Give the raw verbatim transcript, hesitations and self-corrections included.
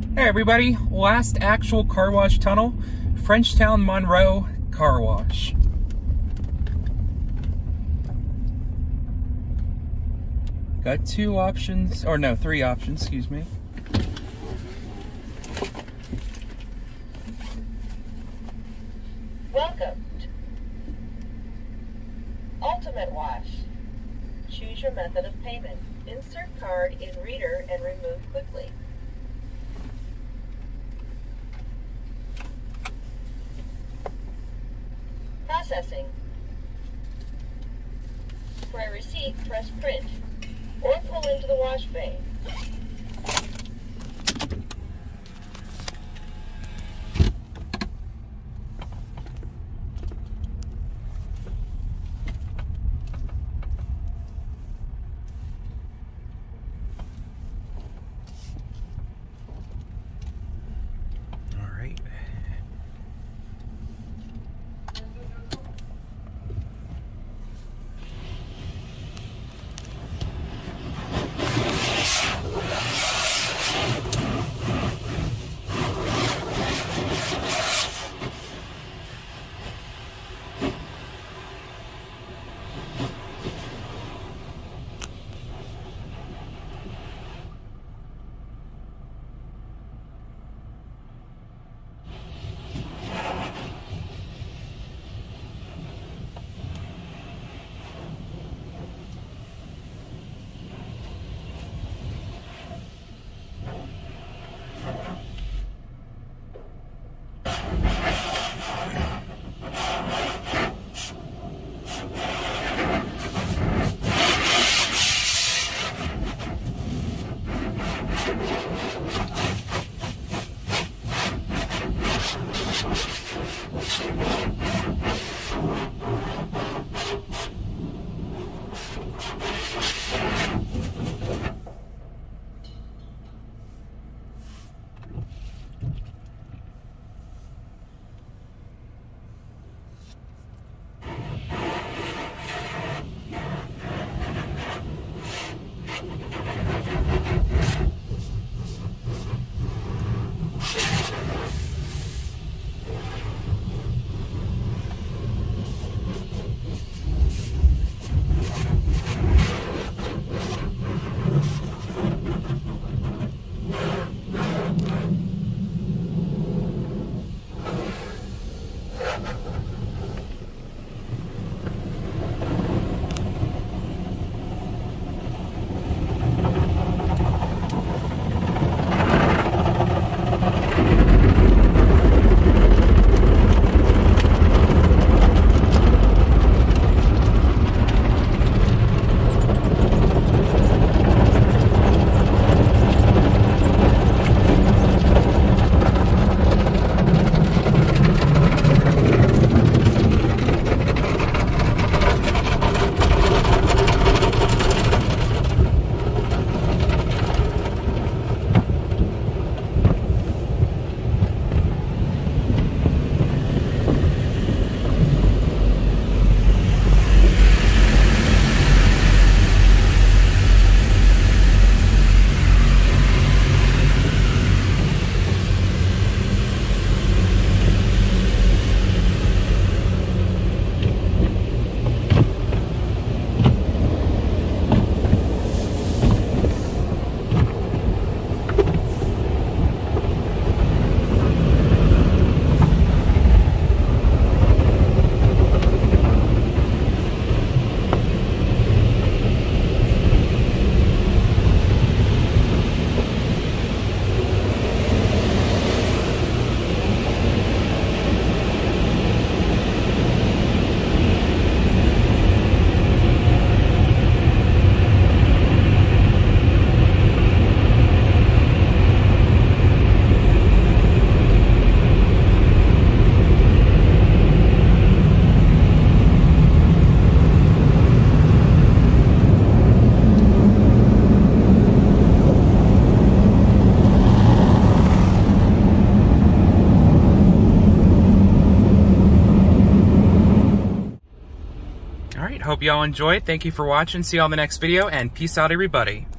Hey everybody, last actual car wash tunnel, Frenchtown, Monroe car wash. Got two options, or no, three options, excuse me. Welcome to Ultimate Wash. Choose your method of payment. Insert card in reader and remove quickly. Processing. For a receipt, press print or pull into the wash bay. Hope y'all enjoyed. Thank you for watching. See you on the next video, and peace out, everybody.